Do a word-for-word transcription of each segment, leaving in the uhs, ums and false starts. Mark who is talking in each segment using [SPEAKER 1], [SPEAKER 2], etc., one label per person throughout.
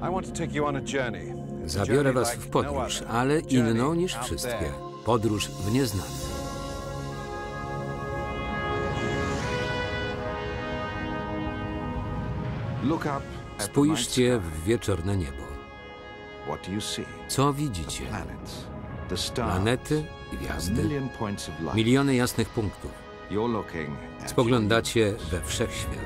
[SPEAKER 1] Zabiorę was w podróż, ale inną niż wszystkie. Podróż w nieznane. Spójrzcie w wieczorne niebo. Co widzicie? Planety, gwiazdy, miliony jasnych punktów. Spoglądacie we wszechświat.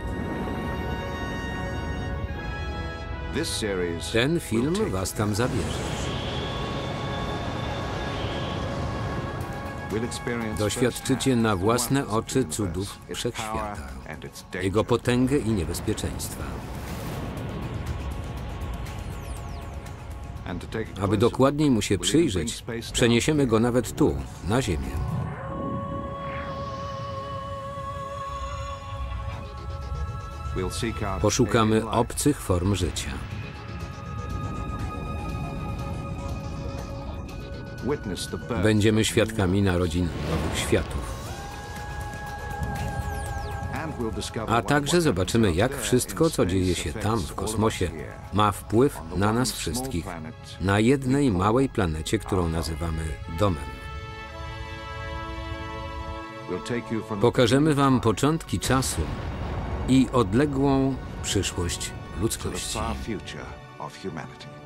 [SPEAKER 1] Ten film was tam zabierze. Doświadczycie na własne oczy cudów wszechświata, jego potęgę i niebezpieczeństwa. Aby dokładniej mu się przyjrzeć, przeniesiemy go nawet tu, na Ziemię. Poszukamy obcych form życia. Będziemy świadkami narodzin nowych światów. A także zobaczymy, jak wszystko, co dzieje się tam, w kosmosie, ma wpływ na nas wszystkich, na jednej małej planecie, którą nazywamy domem. Pokażemy wam początki czasu i odległą przyszłość ludzkości.